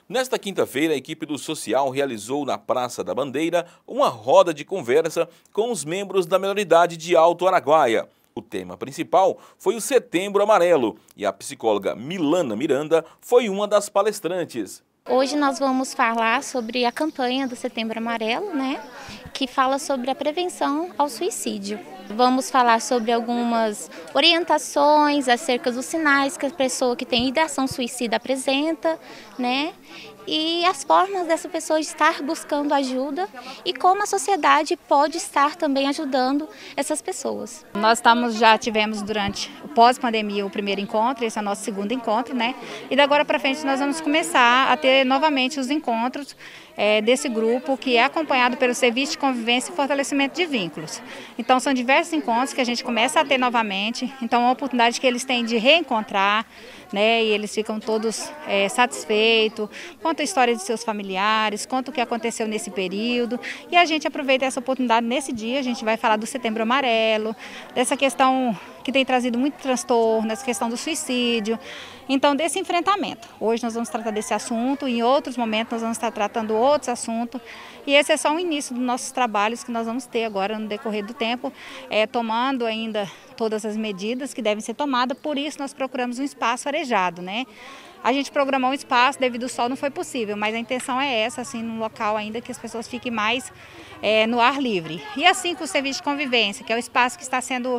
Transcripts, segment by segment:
Nesta quinta-feira, a equipe do Social realizou na Praça da Bandeira uma roda de conversa com os membros da minoridade de Alto Araguaia. O tema principal foi o Setembro Amarelo e a psicóloga Milana Miranda foi uma das palestrantes. Hoje nós vamos falar sobre a campanha do Setembro Amarelo, que fala sobre a prevenção ao suicídio. Vamos falar sobre algumas orientações acerca dos sinais que a pessoa que tem ideação suicida apresenta, e as formas dessa pessoa estar buscando ajuda e como a sociedade pode estar também ajudando essas pessoas. Nós já tivemos durante o pós-pandemia o primeiro encontro, esse é o nosso segundo encontro, E da agora para frente nós vamos começar a ter novamente os encontros desse grupo que é acompanhado pelo Serviço de Convivência e Fortalecimento de Vínculos. Então são diversos encontros que a gente começa a ter novamente, então é uma oportunidade que eles têm de reencontrar, e eles ficam todos satisfeitos, conta a história de seus familiares, conta o que aconteceu nesse período e a gente aproveita essa oportunidade nesse dia, a gente vai falar do Setembro Amarelo, dessa questão que tem trazido muito transtorno, essa questão do suicídio, então desse enfrentamento. Hoje nós vamos tratar desse assunto, em outros momentos nós vamos estar tratando outros assuntos e esse é só o início dos nossos trabalhos que nós vamos ter agora no decorrer do tempo, tomando ainda todas as medidas que devem ser tomadas, por isso nós procuramos um espaço arejado, A gente programou um espaço, devido ao sol não foi possível, mas a intenção é essa, assim, num local ainda que as pessoas fiquem mais no ar livre. E assim com o serviço de convivência, que é o espaço que está sendo,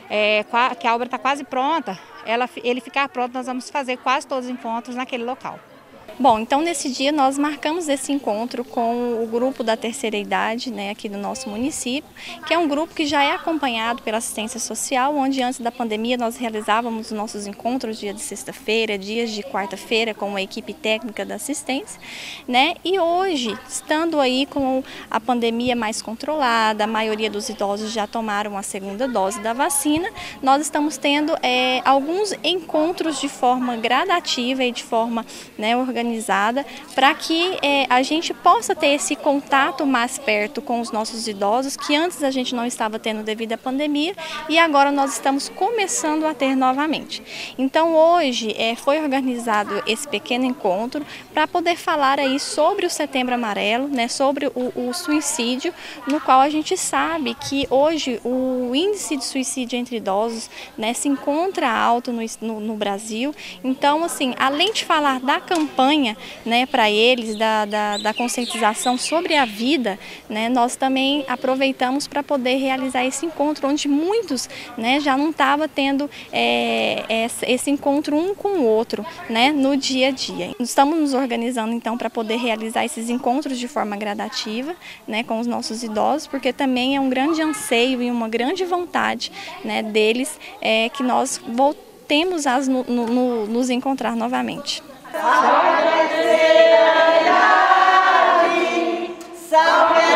que a obra está quase pronta, ele ficar pronto, nós vamos fazer quase todos os encontros naquele local. Bom, então nesse dia nós marcamos esse encontro com o grupo da terceira idade, aqui do nosso município, que é um grupo que já é acompanhado pela assistência social, onde antes da pandemia nós realizávamos os nossos encontros dia de sexta-feira, dias de quarta-feira com a equipe técnica da assistência, E hoje, estando aí com a pandemia mais controlada, a maioria dos idosos já tomaram a segunda dose da vacina, nós estamos tendo alguns encontros de forma gradativa e de forma organizada, para que a gente possa ter esse contato mais perto com os nossos idosos, que antes a gente não estava tendo devido à pandemia e agora nós estamos começando a ter novamente. Então hoje foi organizado esse pequeno encontro para poder falar aí sobre o Setembro Amarelo, sobre o suicídio, no qual a gente sabe que hoje o índice de suicídio entre idosos se encontra alto no Brasil. Então, assim, além de falar da campanha para eles, da conscientização sobre a vida, nós também aproveitamos para poder realizar esse encontro, onde muitos já não estavam tendo esse encontro um com o outro no dia a dia. Estamos nos organizando então para poder realizar esses encontros de forma gradativa com os nossos idosos, porque também é um grande anseio e uma grande vontade deles que nós voltemos a nos encontrar novamente. Salve a terceira idade, salve